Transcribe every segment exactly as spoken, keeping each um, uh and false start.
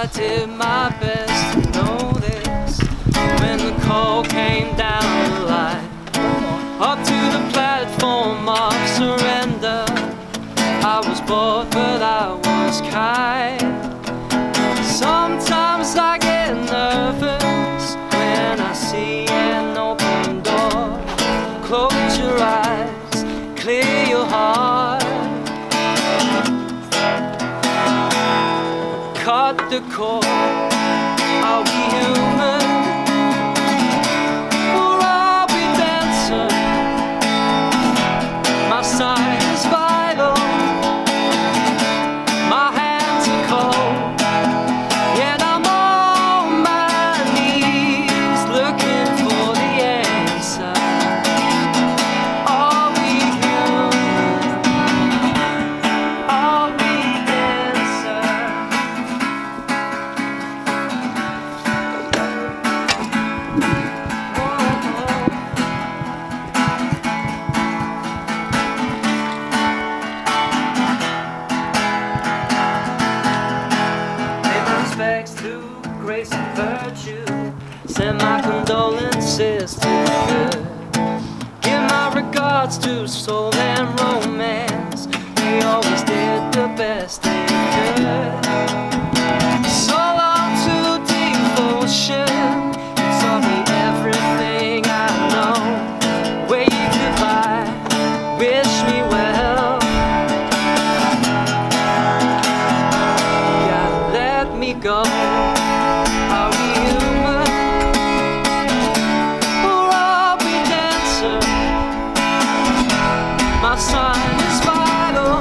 I did my best to know this. When the call came down the line, up to the platform of surrender, I was bored but I was kind. Sometimes I get nervous when I see an open door. Close your eyes, clear your heart. Cut the cord, are we human? Or are we dancing? My side is vital, my hands are cold, and I'm on my knees looking for the answer. Are we human? Are we dancing? To grace and virtue, send my condolences to you. Give my regards to soul and romance. We always did the best they could. So long to devotion, you taught me everything I know. Wave goodbye, wish me well. Gotta let me go. Are we human? Or are we dancing? My sign is vital,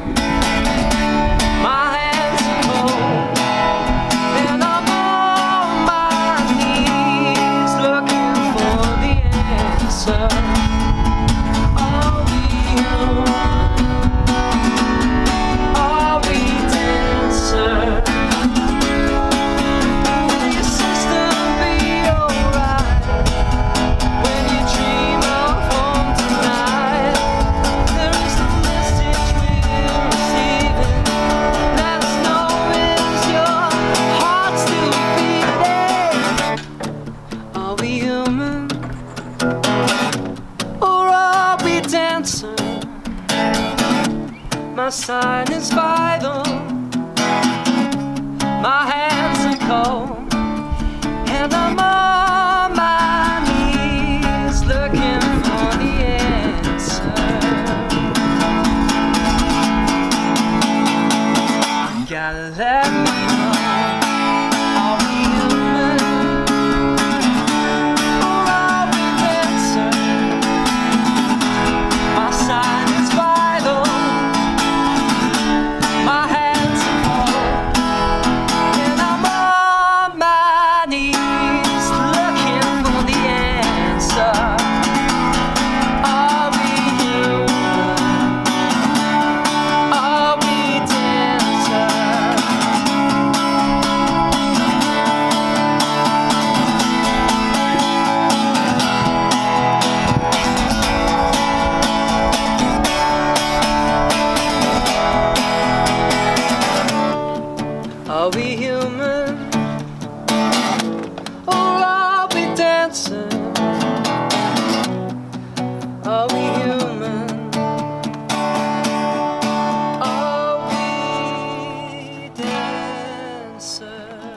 my hands are cold, and I'm on my knees looking for the answer. Are we human? Are we dancing? My sign is vital, my hands are cold, and I'm on my knees looking for the answer. Gotta let me know. Are we human? Or are we dancing? My sign is vital, my hands are cold, and I'm on my knees looking for the answer. Are we human? Are we dancing? Are we human? Or are we dancing? Are we human? Are we dancing?